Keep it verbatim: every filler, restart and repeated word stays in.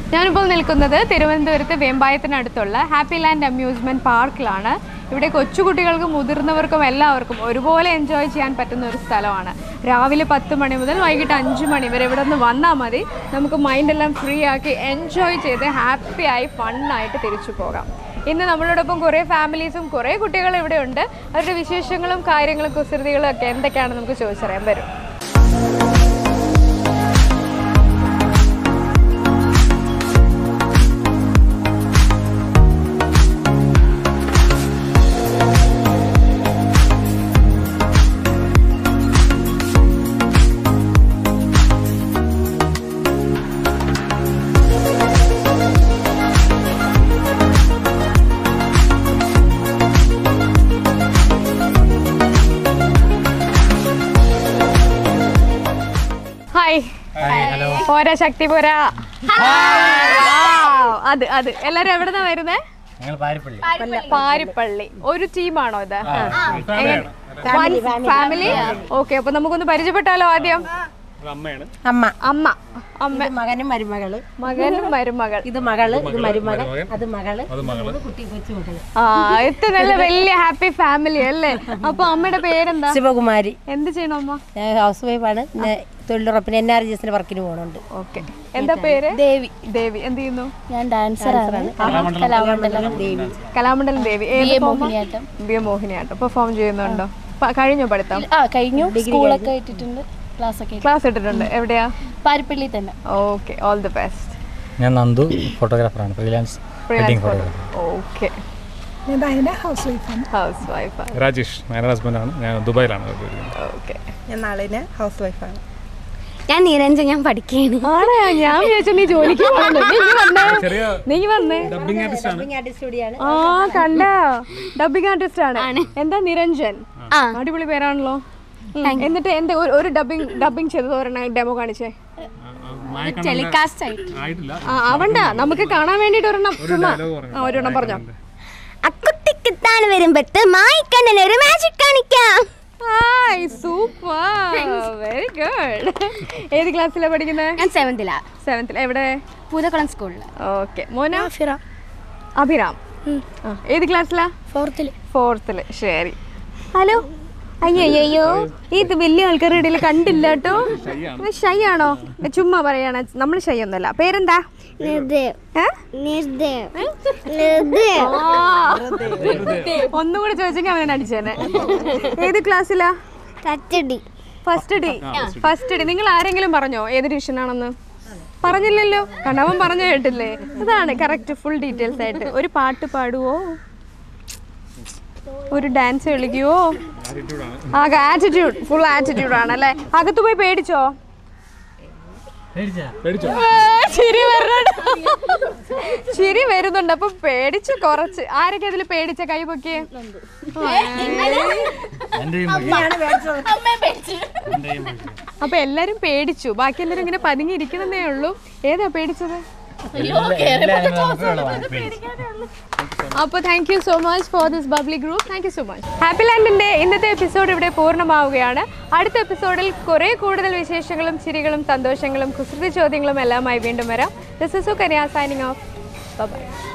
ഞാനിപ്പോൾ നിൽക്കുന്നത് തിരുവനന്തപുരത്ത് വേമ്പായത്തിനടുത്തുള്ള ഹാപ്പി ലാൻഡ് അമ്യൂസ്മെൻറ്റ് പാർക്കിലാണ്. ഇവിടെ കൊച്ചുകുട്ടികൾക്കും മുതിർന്നവർക്കും എല്ലാവർക്കും ഒരുപോലെ എൻജോയ് ചെയ്യാൻ പറ്റുന്ന ഒരു സ്ഥലമാണ്. രാവിലെ പത്ത് മണി മുതൽ വൈകിട്ട് അഞ്ച് മണി വരെ ഇവിടെ നിന്ന് വന്നാൽ മതി. നമുക്ക് മൈൻഡെല്ലാം ഫ്രീ ആക്കി എൻജോയ് ചെയ്ത് ഹാപ്പിയായി ഫണ്ണായിട്ട് തിരിച്ചു പോകാം. ഇന്ന് നമ്മളോടൊപ്പം കുറേ ഫാമിലീസും കുറേ കുട്ടികളും ഇവിടെ ഉണ്ട്. അവരുടെ വിശേഷങ്ങളും കാര്യങ്ങളും കുസൃതികളും ഒക്കെ എന്തൊക്കെയാണെന്ന് നമുക്ക് ചോദിച്ചറിയാൻ വരും. പോരാ ശക്തി പോരാ. അത് അത് എല്ലാരും എവിടെന്നാ വരുന്നേ? പാരിപ്പള്ളി. ഒരു ടീമാണോ ഇത്? ഫാമിലി. ഓക്കെ, അപ്പൊ നമുക്കൊന്ന് പരിചയപ്പെട്ടാലോ ആദ്യം? അമ്മ അമ്മ അമ്മ മകനും മരുമകള്. മകനും മരുമകൾ. ഇത് മകള്, ഇത് മരുമകൾ, അത് മകള്, കുട്ടി കൊച്ചു മകള്. ആ, ഇത് നല്ല വലിയ ഹാപ്പി ഫാമിലി അല്ലേ? അപ്പൊ അമ്മയുടെ പേരെന്താ? ശിവകുമാരി. എന്ത് ചെയ്യണോ അമ്മ? ഹൗസ് വൈഫാണ്. തൊഴിലുറപ്പിന് എൻ ആർ ജി എസിന് വർക്കിന് പോകുന്നുണ്ട്. ഓക്കെ, എന്താ പേര്? ദേവി. ദേവി എന്ത് ചെയ്യുന്നു? ഞാൻ ഡാൻസറാണ്. Kalamandalam Devi. Kalamandalam Devi. Mohiniyattam. B A Mohiniyattam perform ചെയ്യുന്നുണ്ടോ? കഴിഞ്ഞോ പഠിത്തം? ആ കഴിഞ്ഞു. സ്കൂളൊക്കെ ഇട്ടിട്ടുണ്ട്. ക്ലാസ് ഇട്ടിട്ടുണ്ട്. എവിടെയാ? പാരിപ്പള്ളി തന്നെ. Okay, all the best. ഞാൻ നന്ദു, ഫോട്ടോഗ്രാഫറാണ്. Freelance wedding photographer. Okay. House വൈഫാണ്. ഹൗസ് വൈഫാണ്. രാജേഷ് ഞാൻ ഹസ്ബൻഡാണ്. ഞാൻ ദുബായിലാണ്. ഓക്കെ. ഞാൻ നാളെ ഹൗസ് വൈഫാണ്. ഞാൻ നിരഞ്ജൻ, ഞാൻ പഠിക്കുകയാണ്. ആണോ? ഞാൻ വിചാരിച്ചു നീ ജോലിക്ക് പോകുന്നു. നീ വന്നേ. ആ, കണ്ട ഡബിങ് ആർട്ടിസ്റ്റ് ആണ്. എന്താ നിരഞ്ജൻ? അടിപൊളി പേരാണല്ലോ. എന്നിട്ട് എന്റെ ഒരു ഡബിങ് ഡബിങ് ചെയ്തത് ഒരെണ്ണം ഡെമോ കാണിച്ചേ. ടെലികാസ്റ്റ് ആയിട്ട് അവണ്ട നമുക്ക് കാണാൻ വേണ്ടിട്ട് ഒരെണ്ണം ചുമ്മാ ഒരെണ്ണം പറഞ്ഞോ. അക്കുട്ടിക്കിത്താണ് വരുമ്പത്ത് മായിക്കണ്ണൻ ഒരു മാജിക് കാണിക്കാം. Hi, super, very good. ഏത് ക്ലാസ്സിലാണ് പഠിക്കുന്നത്? ഞാൻ സെവന്തിലാ. സെവന്തിൽ. എവിടെ? പൂതക്കുളം സ്കൂളിൽ. ഓക്കെ. മോന? അഭിരാം. ഏത് ക്ലാസ്സിലാ? ഫോർത്തില്. ഫോർത്തില്. ശരി. ഹലോ. അയ്യോ അയ്യോ, ഇത് വലിയ ആൾക്കാരുടെ ഇടയിൽ കണ്ടില്ല കേട്ടോ. ഷൈ ആണോ? ചുമ്മാ പറയാണ്. നമ്മൾ ഷൈ ഒന്നുമല്ല. പേരെന്താ? ഒന്നുകൂടെ ചോദിച്ചെങ്കിൽ അവനെ അടിച്ചേനെ. ഏത് ക്ലാസ്സിലാ? First D. First D. നിങ്ങൾ ആരെങ്കിലും പറഞ്ഞോ ഏത് ഡിവിഷനാണെന്ന്? പറഞ്ഞില്ലല്ലോ. കണ്ടവൻ പറഞ്ഞു കേട്ടില്ലേ? അതാണ് കറക്റ്റ്. ഫുൾ ഡീറ്റെയിൽസ് ആയിട്ട്. ഒരു പാട്ട് പാടുവോ? ഒരു ഡാൻസ് കളിക്കുവോ? ആറ്റിറ്റ്യൂഡ്, ഫുൾ ആറ്റിറ്റ്യൂഡ് ആണല്ലേ. അകത്ത് പോയി പേടിച്ചോ? ചിരി വരുന്നുണ്ട്. ചിരി വരുന്നുണ്ട്. അപ്പൊ പേടിച്ചു കുറച്ച്. ആരൊക്കെ അതിൽ പേടിച്ച? കൈ പൊക്കിയേ. അപ്പൊ എല്ലാരും പേടിച്ചു. ബാക്കി എല്ലാരും ഇങ്ങനെ പതുങ്ങിയിരിക്കണമെന്നേ ഉള്ളൂ. ഏതാ പേടിച്ചത്? അപ്പോൾ thank you so much for this bubbly group. Thank you so much. Happy ലാൻഡിൻ്റെ ഇന്നത്തെ എപ്പിസോഡ് ഇവിടെ പൂർണ്ണമാവുകയാണ്. അടുത്ത എപ്പിസോഡിൽ കുറേ കൂടുതൽ വിശേഷങ്ങളും ചിരികളും സന്തോഷങ്ങളും കുസൃതി ചോദ്യങ്ങളും എല്ലാമായി വീണ്ടും വരാം. This is Sukanya signing off. By.